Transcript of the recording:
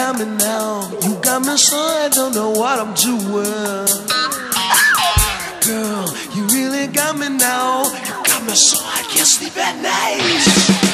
got me now. You got me so I don't know what I'm doing. Girl, you really got me now. You got me so I can't sleep at night.